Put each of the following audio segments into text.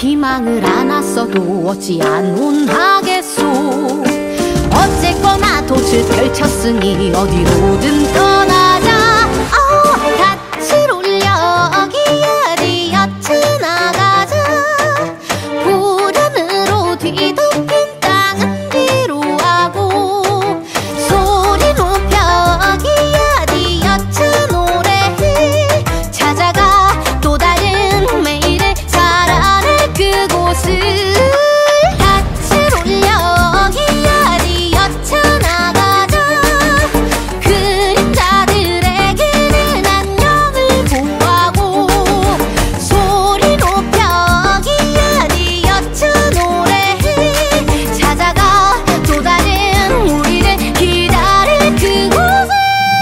희망을 안았어도 어찌 안온하겠소. 어쨌거나 돛을 펼쳤으니 어디로든 떠나자. 닻을 올려 기아리 엿을 나가자. 고란으로 뒤덮인 땅은 뒤로 하고 소리 높여 기아리 엿을 노래해 찾아가 또 다른 매일을 살아낼 그곳을. 닻을 올려 기아리 엿을 나가자. 그림자들에게는 안녕을 보하고 소리 높여 기아리 엿을 노래해 찾아가 또 다른 우리를 기다릴 그곳을.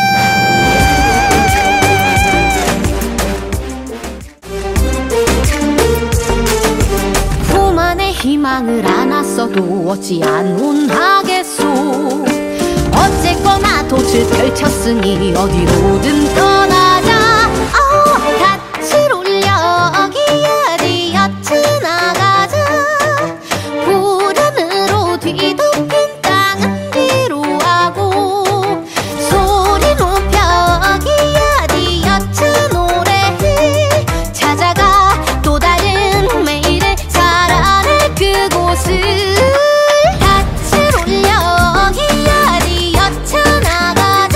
오만의 희망을 안았어도 어찌 안온하겠소. 어쨌거나 돛을 펼쳤으니 어디로든 떠나자. 닻을 올려 기아리 엿을 나가자. 고란으로 뒤덮인 땅은 뒤로 하고 소리 높여 기아리 엿을 노래해 찾아가 또 다른 매일을 살아낼 그곳을. 닻을 올려 기아리 엿을 나가자.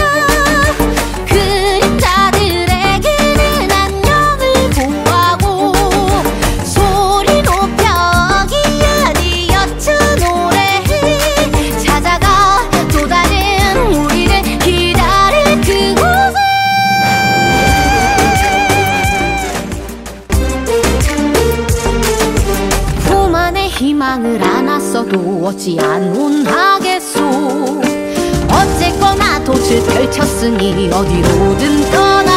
그림자들에게는 안녕을 보하고 소리 높여 기아리 엿을 노래해 찾아가 또 다른 우리를 기다릴 그곳을. 오만의 희망을 안았어도 어찌 안온하겠소. 어쨌거나 돛을 펼쳤으니 어디로든 떠나